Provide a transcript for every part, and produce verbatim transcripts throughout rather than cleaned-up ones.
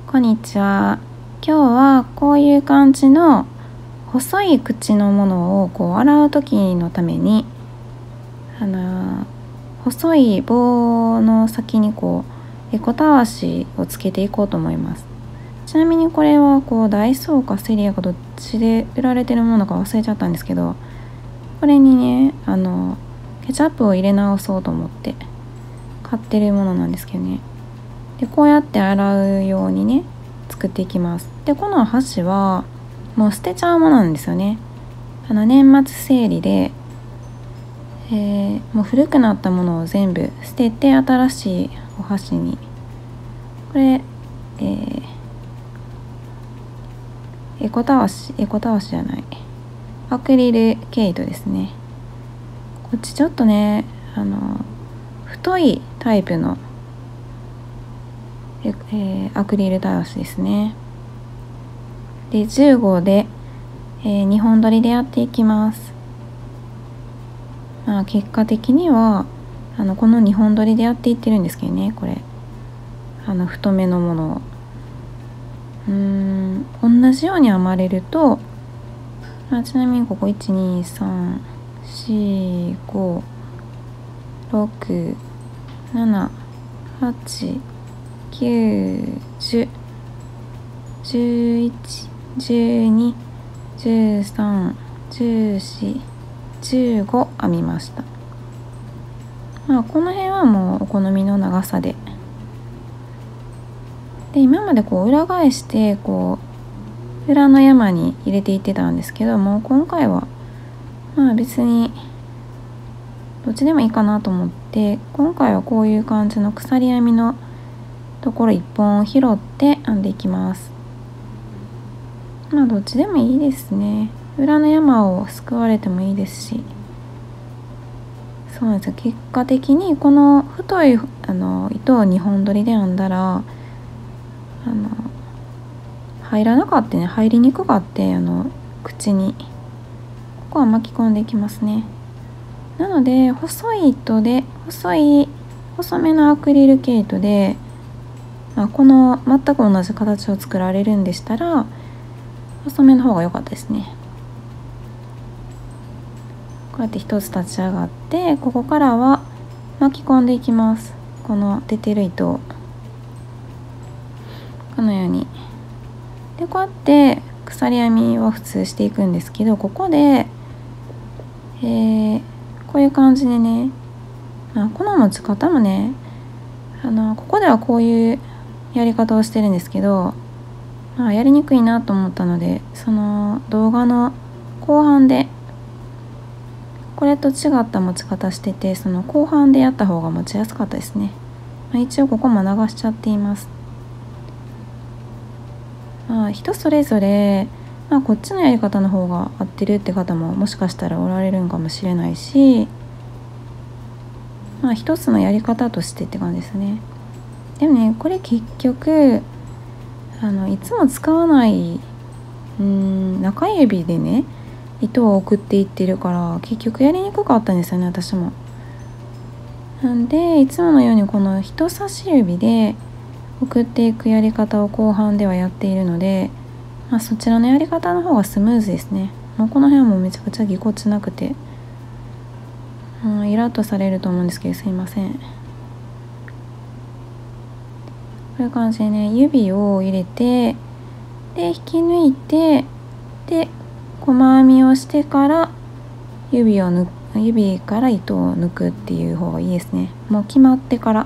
こんにちは。今日はこういう感じの細い口のものをこう洗う時のためにあの細い棒の先にこうエコたわしをつけていこうと思います。ちなみにこれはこうダイソーかセリアかどっちで売られてるものか忘れちゃったんですけど、これにねあのケチャップを入れ直そうと思って買ってるものなんですけどね。でこうやって洗うようにね作っていきます。でこの箸はもう捨てちゃうものなんですよね。あの年末整理で、えー、もう古くなったものを全部捨てて新しいお箸にこれ、えー、エコたわしエコたわしじゃないアクリル毛糸ですね。こっちちょっとねあの太いタイプのえー、アクリルたわしですね。でじゅう号で、えー、にほん取りでやっていきます。まあ、結果的にはあのこのにほん取りでやっていってるんですけどね、これあの太めのものをうーん同じように編まれると、まあ、ちなみにここいちにさんしごろくななはちきゅうじゅうじゅういちじゅうにじゅうさんじゅうよんじゅうご編みました。まあこの辺はもうお好みの長さでで今までこう裏返してこう裏の山に入れていってたんですけども、今回はまあ別にどっちでもいいかなと思って、今回はこういう感じの鎖編みのところいっぽん拾って編んでいきます。まあどっちでもいいですね。裏の山をすくわれてもいいですし、そうなんですよ。結果的にこの太いあの糸をにほん取りで編んだらあの入らなかったね入りにくかってあの口にここは巻き込んでいきますね。なので細い糸で細い細めのアクリル毛糸で、まあ、この全く同じ形を作られるんでしたら細めの方が良かったですね。こうやって一つ立ち上がって、ここからは巻き込んでいきます。この出てる糸をこのようにでこうやって鎖編みは普通していくんですけど、ここで、えー、こういう感じでね、あこの持ち方もねあのここではこういうやり方をしてるんですけど、まあ、やりにくいなと思ったのでその動画の後半でこれと違った持ち方してて、その後半でやった方が持ちやすかったですね。まあ、一応ここも流しちゃっています。まあ、人それぞれ、まあ、こっちのやり方の方が合ってるって方ももしかしたらおられるんかもしれないし、まあ一つのやり方としてって感じですね。でもねこれ結局あのいつも使わないうーん中指でね糸を送っていってるから結局やりにくかったんですよね、私も。なんでいつものようにこの人差し指で送っていくやり方を後半ではやっているので、まあ、そちらのやり方の方がスムーズですね。もうこの辺はもうめちゃくちゃぎこちなくて、うん、イラッとされると思うんですけどすいません。こういう感じでね指を入れてで引き抜いてで細編みをしてから指を抜く指から糸を抜くっていう方がいいですね。もう決まってから、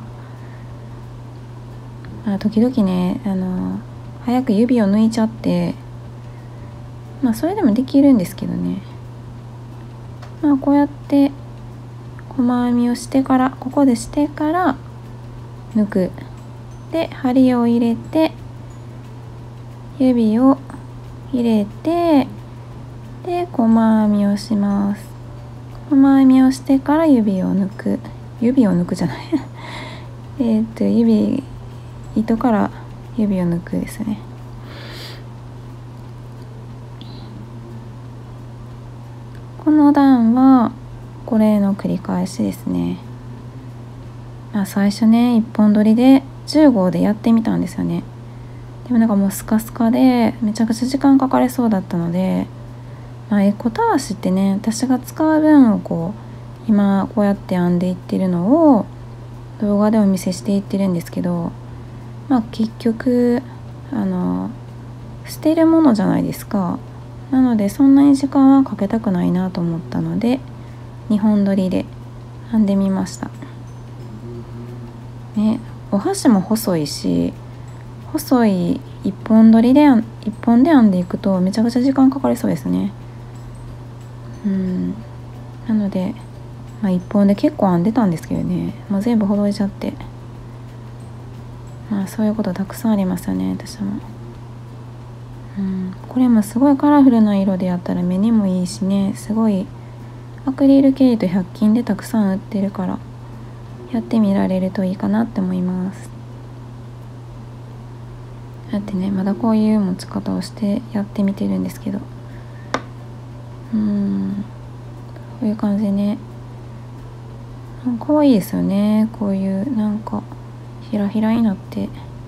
まあ、時々ねあの早く指を抜いちゃってまあそれでもできるんですけどね、まあこうやって細編みをしてからここでしてから抜くで針を入れて指を入れてで細編みをします。細編みをしてから指を抜く指を抜くじゃないえっと指糸から指を抜くですね。この段はこれの繰り返しですね。まあ、最初ねいっぽん取りでじゅう号でやってみたんですよね。 でもなんかもうスカスカでめちゃくちゃ時間かかりそうだったので、まあ、エコたわしってね、私が使う分をこう今こうやって編んでいってるのを動画でお見せしていってるんですけど、まあ結局あの捨てるものじゃないですか。なのでそんなに時間はかけたくないなと思ったのでにほん取りで編んでみましたね。お箸も細いし、細いいっぽん取りでいっぽんで編んでいくとめちゃくちゃ時間かかりそうですね。うんなので、まあ、いっぽんで結構編んでたんですけどね、まあ、全部ほどいちゃって、まあそういうことたくさんありますよね、私も。うん、これもすごいカラフルな色でやったら目にもいいしね、すごいアクリル毛糸ひゃく均でたくさん売ってるからやってみられるといいかなって思います。だってね、まだこういう持ち方をしてやってみてるんですけど、うーんこういう感じでね、かわいいですよね。こういうなんかひらひらになって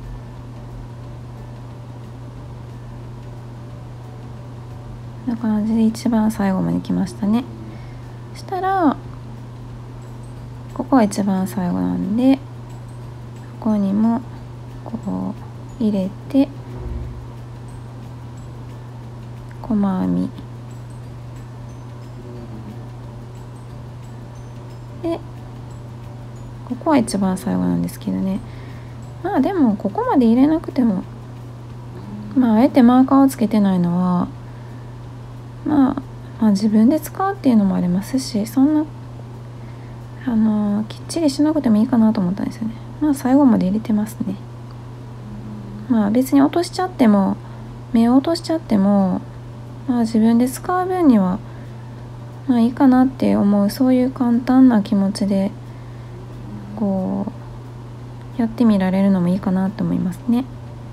こんな感じで一番最後まで来ましたね。そしたらここが一番最後なんで、ここにもこう入れて細編みで、ここは一番最後なんですけどね、まあでもここまで入れなくても、まああえてマーカーをつけてないのは、まあ、まあ自分で使うっていうのもありますし、そんなあのー、きっちりしなくてもいいかなと思ったんですよね。まあ最後まで入れてますね。まあ別に落としちゃっても、目を落としちゃっても、まあ自分で使う分にはまあいいかなって思う、そういう簡単な気持ちでこうやってみられるのもいいかなと思いますね。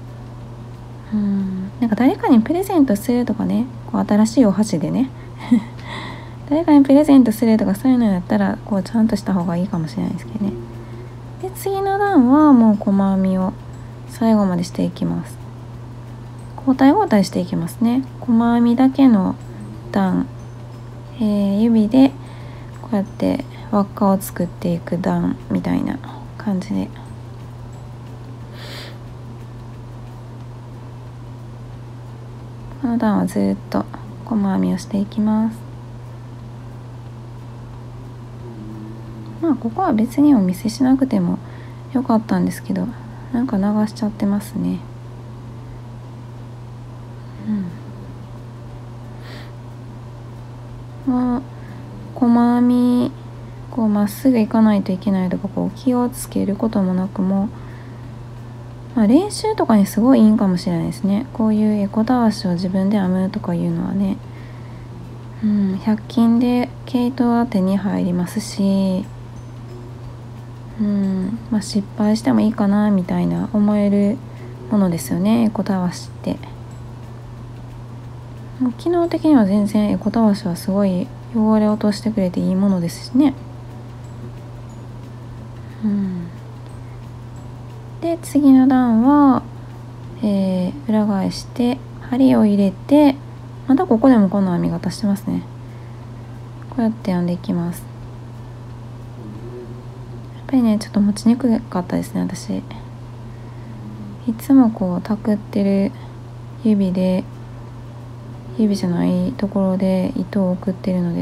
うんなんか誰かにプレゼントするとかね、こう新しいお箸でね誰かにプレゼントするとかそういうのやったらこうちゃんとした方がいいかもしれないですけどね。で次の段はもう細編みを最後までしていきます。交代交代していきますね。細編みだけの段、えー、指でこうやって輪っかを作っていく段みたいな感じで、この段はずっと細編みをしていきます。まあここは別にお見せしなくてもよかったんですけど、なんか流しちゃってますね。うんまあ細編みこうまっすぐいかないといけないとか、こう気をつけることもなくも、まあ、練習とかにすごいいいんかもしれないですね。こういうエコたわしを自分で編むとかいうのはね、うん、ひゃく均で毛糸は手に入りますし、うんまあ、失敗してもいいかなみたいな思えるものですよね、エコたわしって。機能的には全然エコたわしはすごい汚れを落としてくれていいものですしね。うん、で次の段は、えー、裏返して針を入れて、またここでもこの編み方してますね。こうやって編んでいきます。やっぱりねちょっと持ちにくかったですね、私。いつもこうたくってる指で指じゃないところで糸を送ってるので、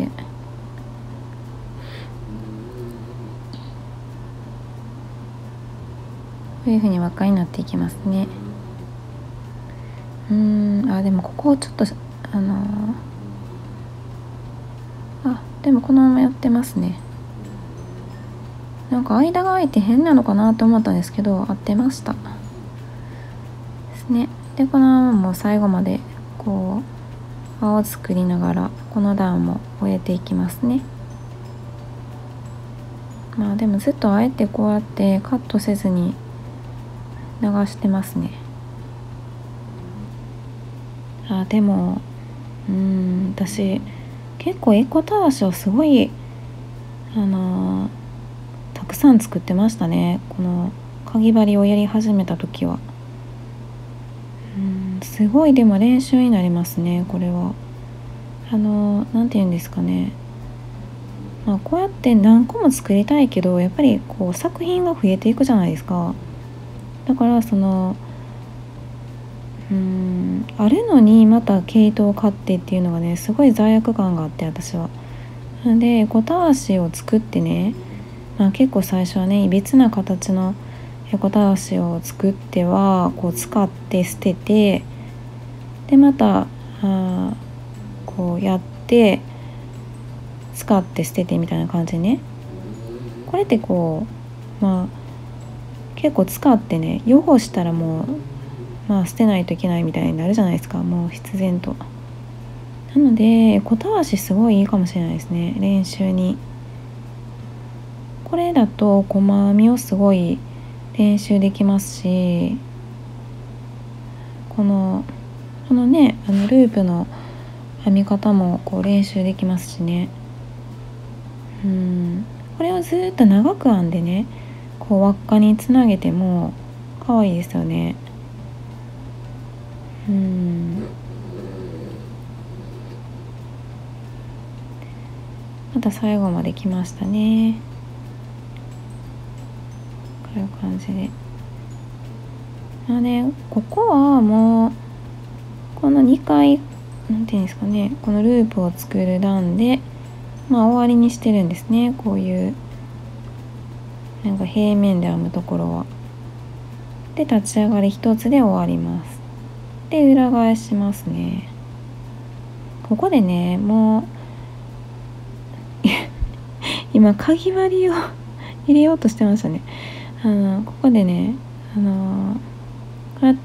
こういう風に輪っかになっていきますね。うーんあでもここをちょっとあのー、あでもこのままやってますね。なんか間が空いて変なのかなと思ったんですけど、合ってましたですね。でこのままもう最後までこう輪を作りながらこの段も終えていきますね。まあでもずっとあえてこうやってカットせずに流してますね。あでもうーん私結構エコたわしをすごいあのー、たくさん作ってましたね、このかぎ針をやり始めた時は。うすごいでも練習になりますね、これは。あのなんて言うんですかね、まあ、こうやって何個も作りたいけどやっぱりこう作品が増えていくじゃないですか。だからそのうーんあるのにまた毛糸を買ってっていうのがねすごい罪悪感があって、私は。で横たわしを作ってね、まあ、結構最初はねいびつな形の横たわしを作ってはこう使って捨てて、でまたあこうやって使って捨ててみたいな感じでね、これってこうまあ結構使ってね汚したらもうまあ捨てないといけないみたいになるじゃないですか、もう必然と。なので横たわしすごいいいかもしれないですね、練習に。これだと細編みをすごい練習できますし、このこのねあのループの編み方もこう練習できますしね。うんこれをずっと長く編んでねこう輪っかにつなげても可愛いですよね。うんまた最後まで来ましたね。こういう感じで。まあね、ここはもうこのにかいなんていうんですかね、このループを作る段でまあ終わりにしてるんですね。こういうなんか平面で編むところは。で立ち上がり一つで終わります。で裏返しますね。ここでねもう今かぎ針を入れようとしてましたね。あのここでねあのこうやって、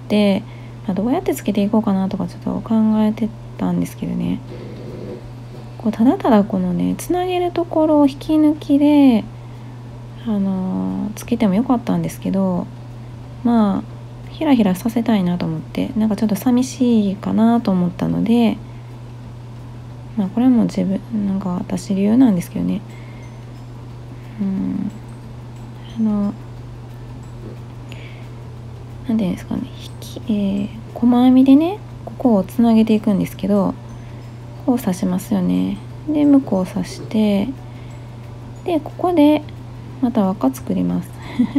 まあ、どうやってつけていこうかなとかちょっと考えてたんですけどね、こうただただこのねつなげるところを引き抜きであのつけてもよかったんですけど、まあひらひらさせたいなと思って、なんかちょっと寂しいかなと思ったので、まあこれはもう自分なんか私流なんですけどね。うんあのなんていうんですかね、引き、えー、細編みでねここをつなげていくんですけど、こう刺しますよね。で向こう刺して、でここでまた輪っか作ります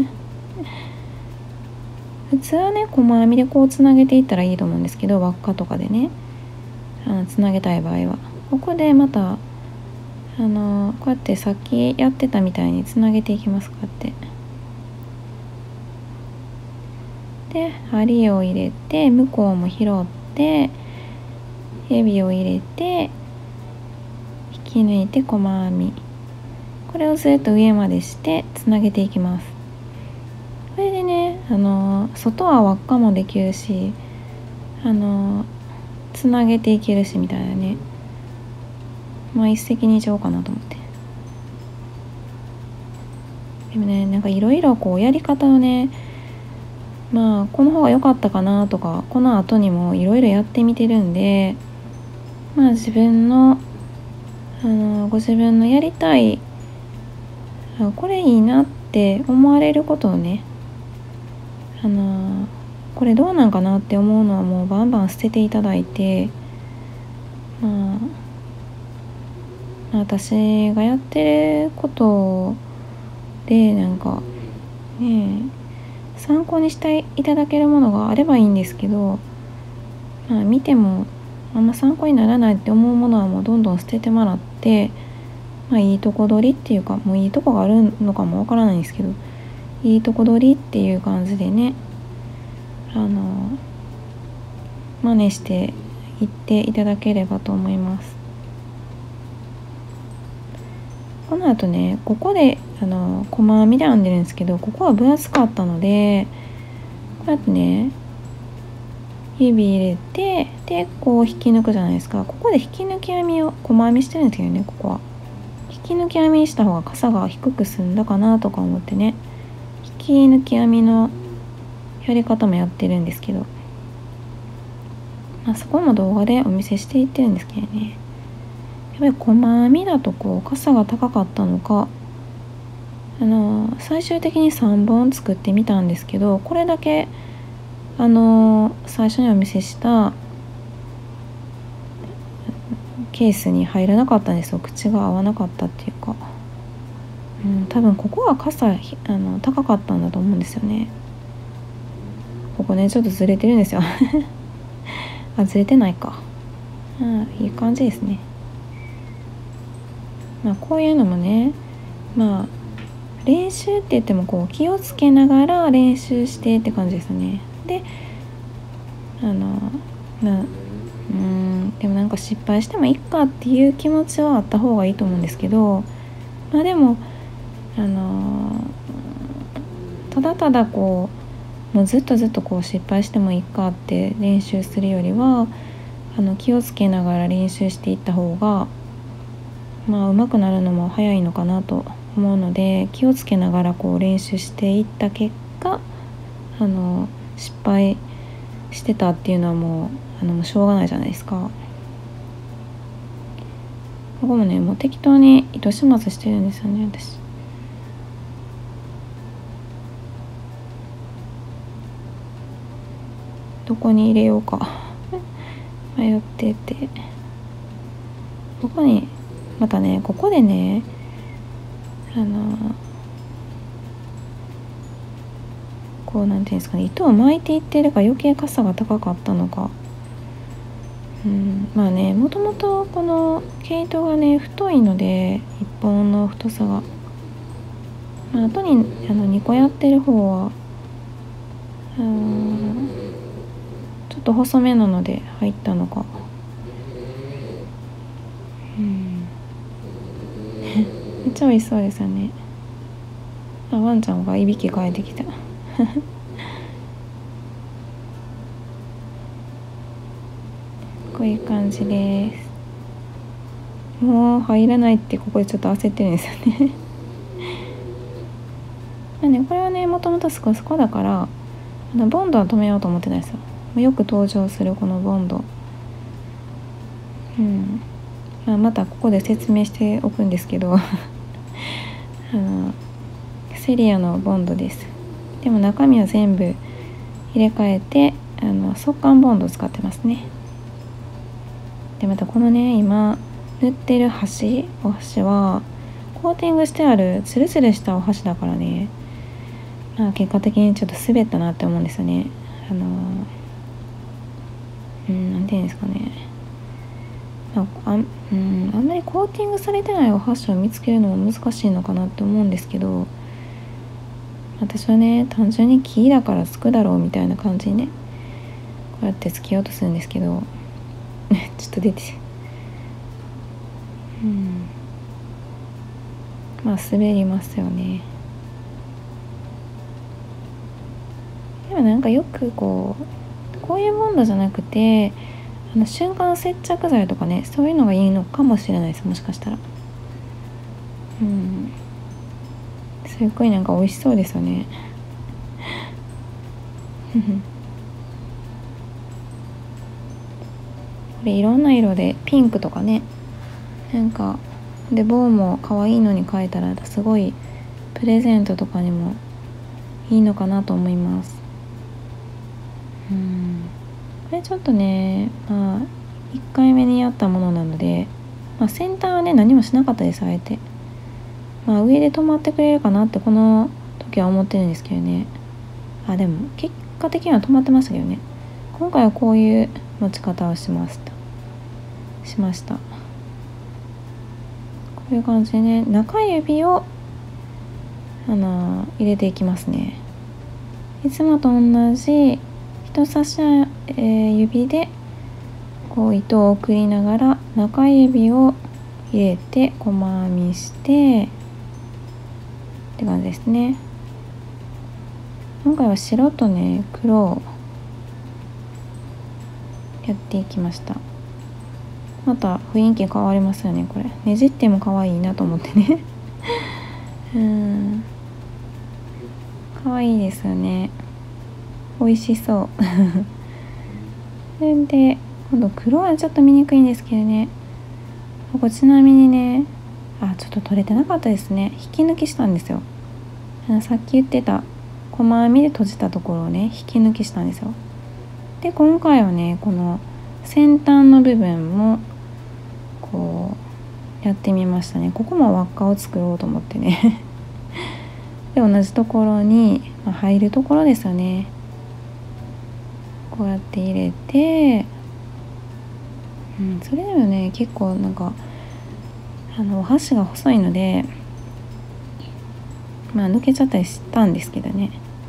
普通はね細編みでこうつなげていったらいいと思うんですけど、輪っかとかでねあのつなげたい場合はここでまたあのこうやってさっきやってたみたいにつなげていきます。こうやってで針を入れて向こうも拾って指を入れて引き抜いて細編み、これをずっと上までしてつなげていきます。これでねあの外は輪っかもできるしあのつなげていけるしみたいなね、まあ一石二鳥かなと思って。でもねなんかいろいろこうやり方をね、まあこの方が良かったかなとかこの後にもいろいろやってみてるんで、まあ自分のあのご自分のやりたいあこれいいなって思われることをね、あのこれどうなんかなって思うのはもうバンバン捨てていただいて、まあ、私がやってることでなんかね参考にしていただけるものがあればいいんですけど、まあ、見てもあんま参考にならないって思うものはもうどんどん捨ててもらって、まあ、いいとこ取りっていうかもういいとこがあるのかもわからないんですけど、いいとこ取りっていう感じでねあの真似していっていただければと思います。この後ねここであの細編みで編んでるんですけど、ここは分厚かったのでこうやってね指入れてでこう引き抜くじゃないですか。ここで引き抜き編みを細編みしてるんですけどね、ここは引き抜き編みにした方が傘が低く済んだかなとか思ってね引き抜き編みのやり方もやってるんですけど、まあ、そこも動画でお見せしていってるんですけどね、やっぱり細編みだとこう傘が高かったのかあの最終的にさんぼん作ってみたんですけど、これだけあの最初にお見せしたケースに入らなかったんですよ。口が合わなかったっていうか、うん、多分ここは傘あの高かったんだと思うんですよね。ここねちょっとずれてるんですよあ、ずれてないか。うん、いい感じですね。まあこういうのもね、まあ練習って言ってもこう気をつけながら練習してって感じですね。で、あのまあうんでもなんか失敗してもいいかっていう気持ちはあった方がいいと思うんですけど、まあでもあのただただこうもうずっとずっとこう失敗してもいいかって練習するよりは、あの気をつけながら練習していった方がまあ上手くなるのも早いのかなと思うので、気をつけながらこう練習していった結果、あの失敗してたっていうのはもうあのしょうがないじゃないですか。ここもねもう適当に糸始末してるんですよね私。どこに入れようか迷ってて、ここにまたねここでねあのこうなんていうんですかね、糸を巻いていってるから余計かさが高かったのか、うん、まあねもともとこの毛糸がね太いのでいっぽんの太さが、まあ後にあのにこやってる方はうんちょっと細めなので入ったのか、うんめっちゃ美味しそうですよね。あ、ワンちゃんがいびきかいてきたこういう感じです。もう入らないってここでちょっと焦ってるんですよねまあねこれはねもともとスコスコだからあのボンドは止めようと思ってないですよ。よく登場するこのボンド、うんまあ、またここで説明しておくんですけどあのセリアのボンドです。でも中身は全部入れ替えてあの速乾ボンドを使ってますね。でまたこのね今塗ってる端お箸はコーティングしてあるツルツルしたお箸だからね、まあ、結果的にちょっと滑ったなって思うんですよね。あのうんなんていうんですかね、まあ、あ, うんあんまりコーティングされてないお箸を見つけるのも難しいのかなって思うんですけど、私はね単純に木だからつくだろうみたいな感じにねこうやってつけようとするんですけどちょっと出てうんまあ滑りますよね。でもなんかよくこうこういうボンドじゃなくてあの瞬間接着剤とかねそういうのがいいのかもしれないです、もしかしたら。うんすっごいなんか美味しそうですよねこれいろんな色でピンクとかねなんかで棒も可愛いのに変えたらすごいプレゼントとかにもいいのかなと思います。うんこれちょっとねまあいっかいめにやったものなので、まあ、先端はね何もしなかったです。あえてまあ上で止まってくれるかなってこの時は思ってるんですけどね。あでも結果的には止まってましたけどね。今回はこういう持ち方をしましたしましたこういう感じでね中指をあの入れていきますね。いつもと同じ人差し指でこう糸を送りながら中指を入れて細編みしてって感じですね。今回は白とね黒をやっていきました。また雰囲気変わりますよね。これねじっても可愛いなと思ってねうん可愛いですよね。美味しそうそれで今度黒はちょっと見にくいんですけどね。ここちなみにねあちょっと取れてなかったですね。引き抜きしたんですよ。さっき言ってた細編みで閉じたところをね引き抜きしたんですよ。で今回はねこの先端の部分もこうやってみましたね。ここも輪っかを作ろうと思ってねで同じところに、まあ、入るところですよね。こうやって入れて、うん、それでもね結構なんかあのお箸が細いのでまあ抜けちゃったりしたんですけどね。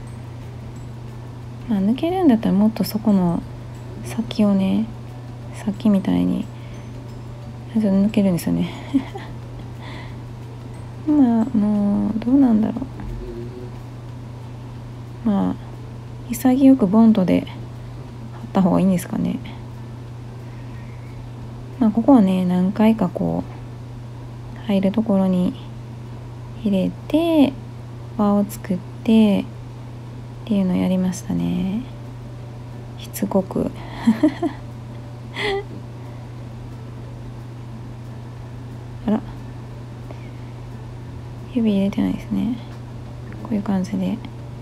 まあ抜けるんだったらもっとそこの先をねさっきみたいにちょっと抜けるんですよねまあもうどうなんだろう。まあ潔くボンドで貼った方がいいんですかね。まあここをね何回かこう入るところに入れて輪を作ってっていうのをやりましたね。しつこくあら指入れてないですね。こういう感じで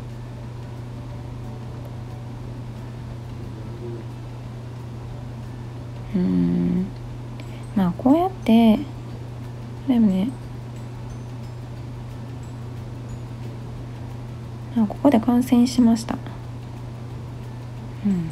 うーんまあこうやってでもねあここで完成しました。うん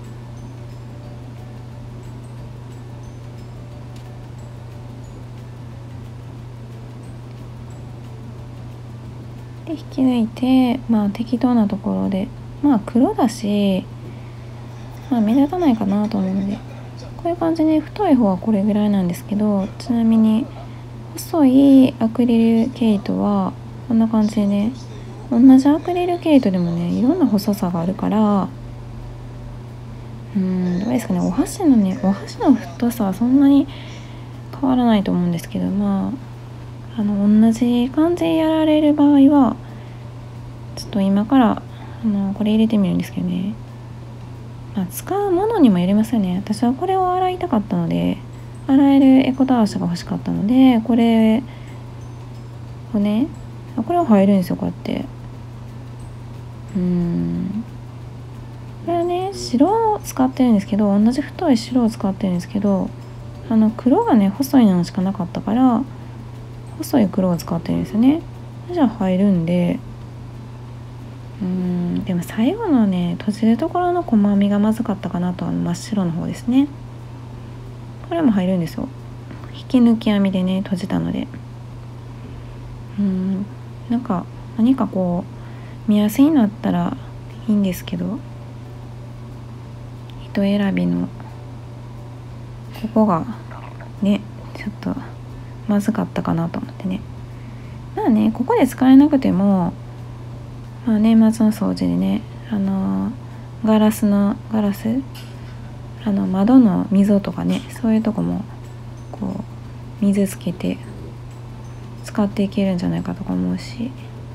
で引き抜いてまあ適当なところでまあ黒だしまあ目立たないかなと思うのでこういう感じで太い方はこれぐらいなんですけど、ちなみに細いアクリル毛糸はこんな感じでね同じアクリル毛糸でもねいろんな細さがあるからうーんどうですかねお箸のねお箸の太さはそんなに変わらないと思うんですけどまああの同じ感じでやられる場合はちょっと今からあのこれ入れてみるんですけどね、まあ、使うものにもよりますよね。私はこれを洗いたかったので洗えるエコたわしが欲しかったのでこれをねこれは入るんですよこうやってうーんこれはね白を使ってるんですけど同じ太い白を使ってるんですけどあの黒がね細いのしかなかったから細い黒を使ってるんですよね。じゃあ入るんでうーんでも最後のね閉じるところの細編みがまずかったかなとは真っ白の方ですね。これも入るんですよ。引き抜き編みでね閉じたのでうーんなんか何かこう見やすいのあったらいいんですけど糸選びのここがねちょっとまずかったかなと思ってね。まあねここで使えなくても、まあ、年末の掃除でねあのガラスのガラスあの窓の溝とかねそういうとこもこう水つけて使っていけるんじゃないかとか思うし、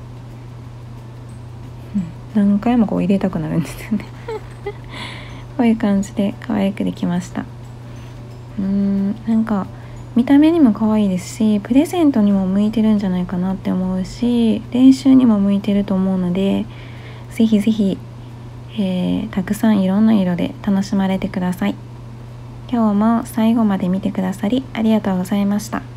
うん、何回もこう入れたくなるんですよねこういう感じで可愛くできました。うーんなんか見た目にも可愛いですしプレゼントにも向いてるんじゃないかなって思うし練習にも向いてると思うのでぜひぜひ、えー、たくさんいろんな色で楽しまれてください。今日も最後まで見てくださりありがとうございました。